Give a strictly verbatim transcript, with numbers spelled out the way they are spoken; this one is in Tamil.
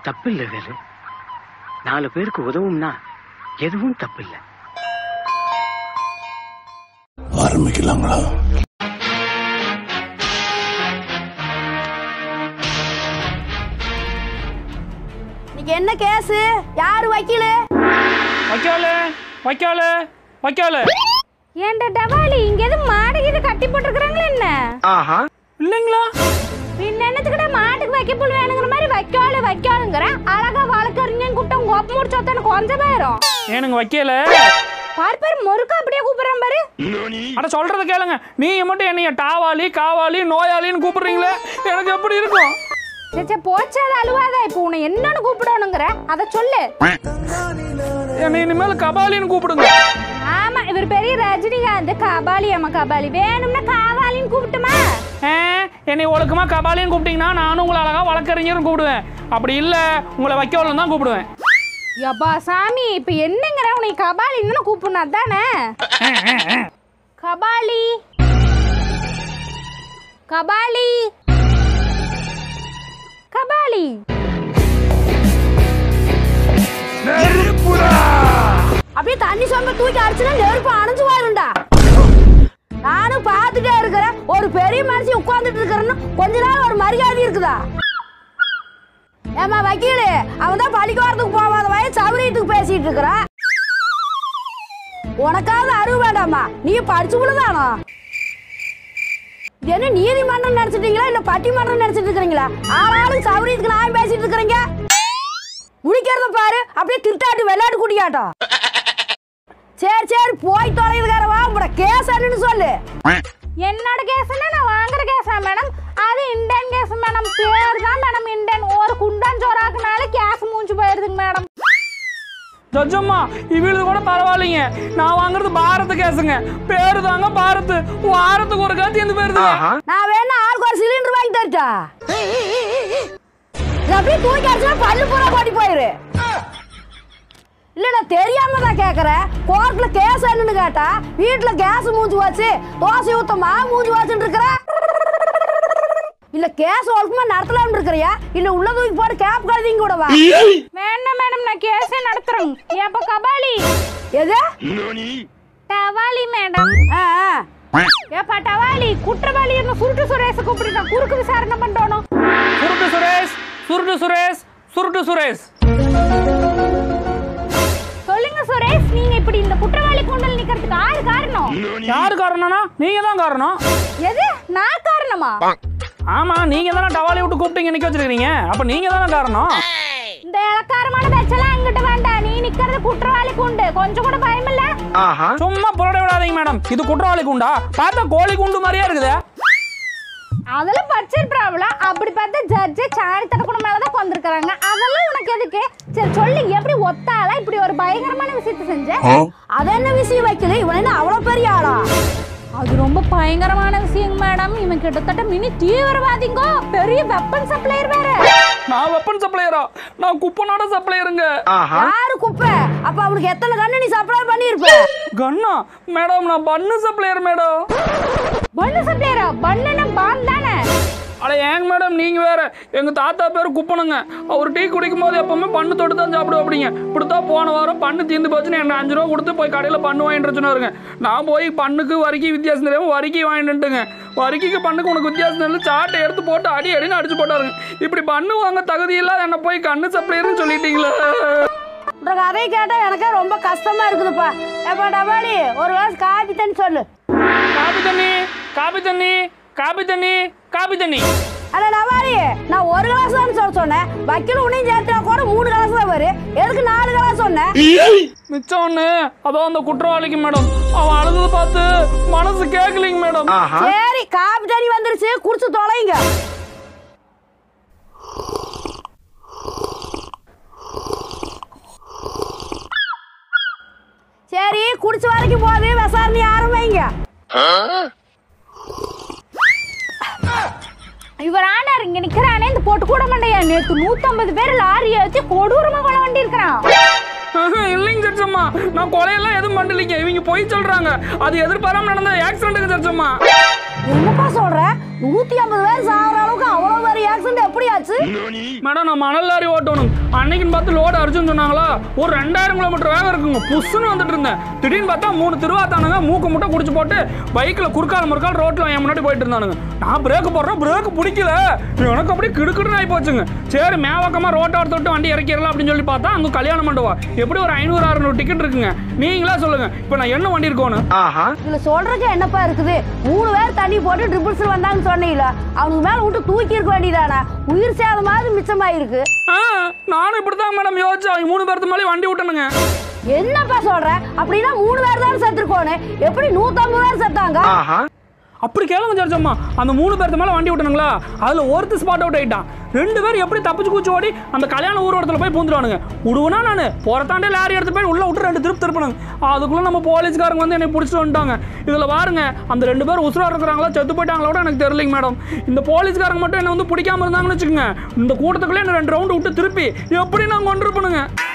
தப்பில்லை வேலு. நாலு பேருக்கு உதவும்னா எதுவும் தப்பில்லை. ஆரம்பிக்கலாங்களா? நீங்க என்ன கேஸ்? யாரு வக்கீல்? வக்கீல் வக்கீல் வக்கீல். ஏண்டா டவாலி, இங்க எது மாடு இது கட்டி போட்டுருக்காங்களா என்ன? ஆஹா இல்லைங்களா? பின்ன என்னத்துக்கிட்ட மாட்டுக்கு வைக்க புல் வேணுங்கிற மாதிரி வைக்காலு வைக்காலுங்கிற அழகா வழக்கறிஞன் கூட்டம் கோப்ப முடிச்சோத்தானு கொஞ்ச பேரும் ஏனுங்க வக்கீல பாரு பாரு முறுக்க அப்படியே கூப்பிடுறான் பாரு. அட சொல்றத கேளுங்க. நீங்க மட்டும் என்னைய டாவாலி காவாலி நோயாளின்னு கூப்பிடுறீங்களே, எனக்கு எப்படி இருக்கும்? சேச்சே போச்சாத அழுவாத. இப்போ உன்னை என்னன்னு கூப்பிடணுங்கிற அதை சொல்லு. என்னை இனிமேல் கபாலின்னு கூப்பிடுங்க. ஆமா, இவர் பெரிய ரஜினிகாந்த். கபாலி அம்மா கபாலி வேணும்னா காவாலின்னு கூப்பிட்டுமா? என்னை ஒழுக்கமா கபாலின்னு கூப்பிட்டீங்கன்னா நானும் உங்களை அழகா வழக்கறிஞரும் கூப்பிடுவேன். அப்படி இல்ல உங்களை வைக்கோலும் தான் கூப்பிடுவேன். யப்பா சாமி, இப்ப என்னங்கிற உன்னை கபாலின்னு கூப்பிடணும் அதானே? கபாலி கபாலி கபாலி அப்படியே தண்ணி சொம்ப தூக்கி அடிச்சுனா நெருப்பு அணைஞ்சு வாருண்டா. நானும் பார்த்துட்டே இருக்கிறேன். ஒரு பெரிய மனுஷன் உட்கார்ந்துட்டு இருக்கிறேன்னு கொஞ்ச நாள் ஒரு மரியாதை இருக்குதா? ஏமா வக்கீலு, அவன் தான் பள்ளிக்கூடத்துக்கு போகாத வயசு சௌரியத்துக்கு பேசிட்டு இருக்கிறா. உனக்காவது அறிவு வேண்டாமா? நீ படிச்சு உள்ளதானோ? என்ன நீதிமன்றம் நினைச்சிட்டீங்களா இல்ல பட்டிமன்றம் நினைச்சிட்டு இருக்கிறீங்களா? ஆளாளுக்கு சௌரியத்துக்கு நான் பேசிட்டு இருக்கிறீங்க. முடிக்கிறத பாரு, அப்படியே திருட்டாட்டு விளையாட்டு குடியாட்டம். சரி சரி போய் தொலைதுக்காரவா, உங்களோட கேஸ் என்னன்னு சொல்லு. என்னோட கேஸ்னா நான் வாங்குற கேஸா மேடம்? அது இண்டியன் கேஸ் மேடம். பேர் தான் மேடம் இண்டியன். ஒரு குண்டான் சோறாக்குனால கேஸ் மூஞ்சி போயிருதுங்க மேடம். ஜட்ஜம்மா இவளுக்கு கூட பரவாயில்லைங்க. நான் வாங்குறது பாரத் கேஸுங்க. பேரு தாங்க பாரத். வாரத்துக்கு ஒரு காத்து எந்த பேருது. நான் வேணா ஆளுக்கு ஒரு சிலிண்டர் வாங்கி தரட்டா? அப்படியே தூக்கி அடிச்சா பல்லு பூரா கொட்டி போயிரு. இல்ல நான் தெரியாம தான் கேக்குறேன். கோர்ட்ல கேஸ் என்னன்னு கேட்டா வீட்டுல கேஸ் மூஞ்சி வச்சு தோசை ஊத்தமா மூஞ்சி வச்சுட்டு இருக்கிற. இல்ல கேஸ் ஒழுக்கமா நடத்தலாம்னு இருக்கிறியா இல்ல உள்ள தூக்கி போட்டு கேப் கழுதிங்க கூடவா? வேண்டாம் மேடம், நான் கேஸே நடத்துறேன். ஏப்பா கபாலி எது? டவாலி மேடம். ஏப்பா டவாலி, குற்றவாளி என்ன சுருட்டு சுரேஷ் கூப்பிடுங்க. குறுக்கு விசாரணை பண்ணணும். சுருட்டு சுரேஷ் சுருட்டு சுரேஷ் சுருட்டு சுரேஷ். சொல்லுங்க சுரேஷ், நீங்க இப்படி இந்த குற்றவாளி கூண்டல் நிக்கிறதுக்கு யாரு காரணம்? யாரு காரணம்னா நீங்க தான் காரணம். எது நான் காரணமா? ஆமா, நீங்க தானே டவாலி விட்டு கூப்பிட்டீங்க நிக்க வச்சிருக்கீங்க. அப்ப நீங்க தானே காரணம். இந்த இலக்காரமான பேச்செல்லாம் எங்கிட்ட வேண்டாம். நீ நிக்கிறது குற்றவாளி கூண்டு. கொஞ்சம் கூட பயம் இல்ல? சும்மா புரட விடாதீங்க மேடம். இது குற்றவாளி கூண்டா? பார்த்தா கோழி கூண்டு மாதிரியா இருக்குது. அதெல்லாம் படிச்சிருப்பாங்களா? அப்படி பார்த்தா ஜட்ஜே சாணி தடக்கூட மேலதான் கொண்டிருக்காங்க. அதெல்லாம் உனக்கு எதுக்கு? சரி சொல்லு, எப்படி ஒத்தாளா இப்படி ஒரு பயங்கரமான விஷயத்தை செஞ்ச? அது என்ன விஷயம் வைக்கல? இவன் என்ன அவ்வளவு பெரிய ஆளா? அது ரொம்ப பயங்கரமான விஷயம் மேடம். இவன் கிட்டத்தட்ட மினி தீவிரவாதிங்கோ. பெரிய வெப்பன் சப்ளையர் வேற. நான் வெப்பன் சப்ளையரா? நான் குப்பனோட சப்ளையருங்க. யாரு குப்பை? அப்ப அவனுக்கு எத்தனை கண்ணு நீ சப்ளை பண்ணிருப்ப? கண்ணா மேடம், நான் பன்னு சப்ளையர் மேடம். பன்னு சப்ளையரா? பன்னுனா பாம் தானே? அட ஏங்க மேடம், நீங்க வேற. எங்க தாத்தா பேரு குப்பனுங்க. அவர் டீ குடிக்கும் போது எப்பவுமே பண்ணு தொட்டு தான் சாப்பிடுவோம். அப்படிங்க இப்படித்தான் போன வாரம் பண்ணு தீர்ந்து போச்சுன்னு என்ன அஞ்சு ரூபா கொடுத்து போய் கடையில பண்ணு வாங்கிட்டு சொன்னாருங்க. நான் போய் பண்ணுக்கு வரிக்கி வித்தியாசம் தெரியாம வரிக்கி வாங்கிட்டுங்க. வரிக்கைக்கு பண்ணுக்கு உனக்கு வித்தியாசம் தெரியல, சாட்டை எடுத்து போட்டு அடி அடின்னு அடிச்சு போட்டாருங்க. இப்படி பண்ணு வாங்க தகுதி இல்லாத என்ன போய் கண்ணு சப்ளையர்னு சொல்லிட்டீங்களா? அதை கேட்டா எனக்கே ரொம்ப கஷ்டமா இருக்குதுப்பா. எப்பா டபாலி, ஒரு கிளாஸ் காபி தண்ணி சொல்லு. காபி தண்ணி காபி தண்ணி காபி தண்ணி காபி தண்ணி. அட டபாலி, நான் ஒரு கிளாஸ் தான் சொல்ல சொன்னேன். வக்கீல் உன்னையும் சேர்த்தா கூட மூணு கிளாஸ் தான் வரும். எதுக்கு நாலு கிளாஸ் சொன்னேன்? மிச்சம் ஒண்ணு அதோ அந்த குற்றவாளிக்கு மேடம். அவன் அழுது பார்த்து மனசு கேட்கலீங்க மேடம். சரி, காபி தண்ணி வந்துருச்சு, குடிச்சு தொலைங்க. சரி, குடிச்ச வரைக்கும் போது விசாரணை ஆரம்பிங்க. இவர் ஆனார் இங்க நிக்கிறானே இந்த போட்டு கூட மாட்டையா? நேத்து நூத்தி ஐம்பது பேர் லாரி ஏத்தி கொடூரமா கொலை வண்டி இருக்கிறான். இல்லைங்க சச்சம்மா, நான் கொலையெல்லாம் எதுவும் பண்ணலீங்க. இவங்க போய் சொல்றாங்க. அது எதிர்பாராம நடந்த ஆக்சிடென்ட்டுக்கு சச்சம்மா. என்னப்பா சொல்ற? நூத்தி ஐம்பது பேர் சாகிற அளவுக்கு அவ்வளவு பெரிய ஆக்சிடென்ட் எப்படி ஆச்சு? மேடம் நான் மணல் லாரி ஓட்டணும் அன்னைக்குன்னு பார்த்து லோடு அரிச்சுன்னு சொன்னாங்களா ஒரு ரெண்டாயிரம் கிலோமீட்டர் வேகம் இருக்குங்க புஷ்ஷுன்னு வந்துட்டு இருந்தேன் திடீர்னு பார்த்தா மூணு திருவாத்தானுங்க மூக்கு முட்டை குடிச்சு போட்டு பைக்கில் குறுக்கால் முறுக்கால் ரோட்டில் என் முன்னாடி போயிட்டு இருந்தானுங்க நான் பிரேக் போடுறேன் பிரேக் பிடிக்கல எனக்கு அப்படியே கிடுக்கிடுன்னு ஆகி போச்சுங்க சரி மேவக்கமாக ரோட்டை தொட்டு வண்டி இறக்கிடலாம் அப்படின்னு சொல்லி பார்த்தா அங்கே கல்யாணம் மண்டபம் எப்படி ஒரு ஐநூறு அறுநூறு டிக்கெட் இருக்குங்க நீங்களா சொல்லுங்க இப்போ நான் என்ன வண்டி இருக்கணும் இதுல சொல்றதுக்கு என்னப்பா இருக்குது மூணு பேர் தண்ணி போட்டு ட்ரிபிள்ஸ் வந்தாங்கன்னு சொன்னீங்களா அவனுக்கு மேல விட்டு தூக்கி இருக்க வேண்டியதானே உயிர் சேதமாவது மிச்சமாயிருக்கு நானும் இப்படிதான் மேடம் யோசிச்சு அவங்க மூணு பேருக்கு மேலே வண்டி விட்டனுங்க என்னப்பா சொல்ற அப்படின்னா மூணு பேர் தான் செத்துருக்கோன்னு எப்படி நூத்தம்பது பேர் செத்தாங்க அப்படி கேளுங்க ஜர்ஜம்மா அந்த மூணு பேருக்கு மேலே வண்டி விட்டனுங்களா அதில் ஒருத்தர் ஸ்பாட் அவுட் ஆகிட்டான் ரெண்டு பேரும் எப்படி தப்பிச்சு கூச்சு ஓடி அந்த கல்யாண ஊர் இடத்துல போய் பூந்துருவானுங்க விடுவனா நான் போகிறத்தாண்டே லாரி எடுத்து போய் உள்ள விட்டு ரெண்டு திருப்பி திருப்பினாங்க அதுக்குள்ளே நம்ம போலீஸ்காரங்க வந்து என்னை பிடிச்சிட்டு வந்துட்டாங்க இதில் பாருங்க அந்த ரெண்டு பேர் உசுரா இருக்கிறாங்களா செத்து போயிட்டாங்களா கூட எனக்கு தெரியலைங்க மேடம் இந்த போலீஸ்காரங்க மட்டும் என்னை வந்து பிடிக்காம இருந்தாங்கன்னு வச்சுக்கோங்க இந்த கூட்டத்துக்குள்ளே என்ன ரெண்டு ரவுண்டு விட்டு திருப்பி எப்படி நான் கொண்டு இருப்பணுங்க